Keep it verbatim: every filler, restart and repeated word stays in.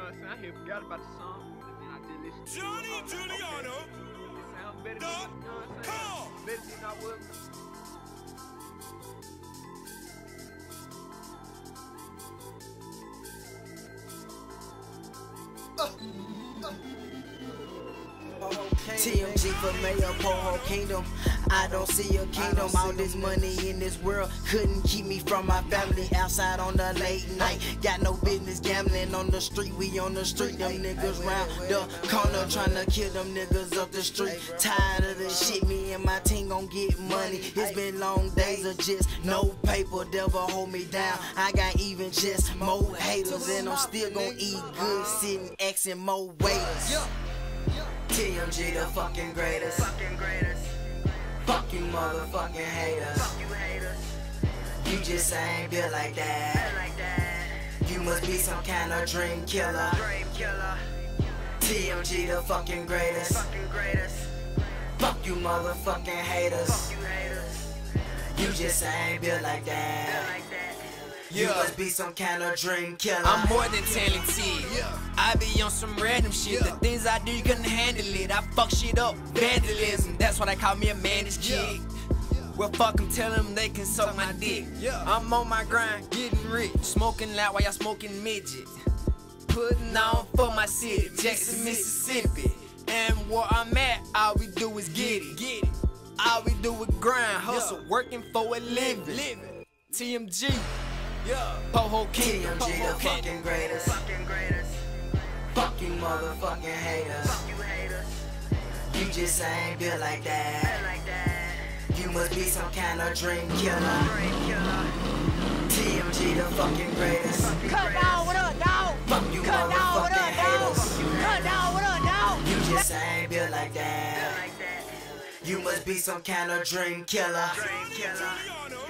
what I'm saying? I here forgot about the song, and then I just listened to Johnny it. Giuliano. Okay. It sounds better than, Dot you know what I'm com. saying? Better than I was. T M G for mayor, Poho Kingdom. I don't see a kingdom. All this money in this world couldn't keep me from my family. Outside on the late night, got no business gambling on the street. We on the street, them niggas round the corner tryna kill them niggas up the street. Tired of this shit, me and my team gon' get money. It's been long days of just no paper, devil hold me down. I got even just more haters, and I'm still gon' eat good, sitting asking more waiters. T M G the fucking greatest. Fucking greatest. Fuck you motherfucking haters. Fuck you haters. You just ain't built like that. Built like that. You must be some kind of dream killer. Dream killer. T M G the fucking greatest. Fucking greatest. Fuck you motherfucking haters. Fuck you haters. You just ain't built like that. Built like that. You Yeah. must be some kind of dream killer. I'm more than talented. Yeah. I be on some random shit. Yeah. The things I do, you couldn't handle it. I fuck shit up, vandalism. That's why they call me a man's kid. Well, fuck them, tell them they can suck my dick. Yeah. I'm on my grind, getting rich. Smoking loud while y'all smoking midget. Putting on for my city, Jackson, Mississippi. And where I'm at, all we do is get it. Get it. All we do is grind, hustle, working for a living. Living. T M G. Yeah, Poho T Kingdom, M G the Poho fucking Kingdom. greatest. Fucking greatest. Fuck you motherfucking haters. Fuck you haters. You just ain't built like Built that. like that. You must be some kind of dream killer. Dream killer. T M G the fucking greatest. Cut down, what up, dog? Fuck you Cut down, what motherfucking up, dog? haters. Cut down, what up, dog? You just ain't built like Built that. like that. You must be some kind of dream killer. Dream killer. Giuliano.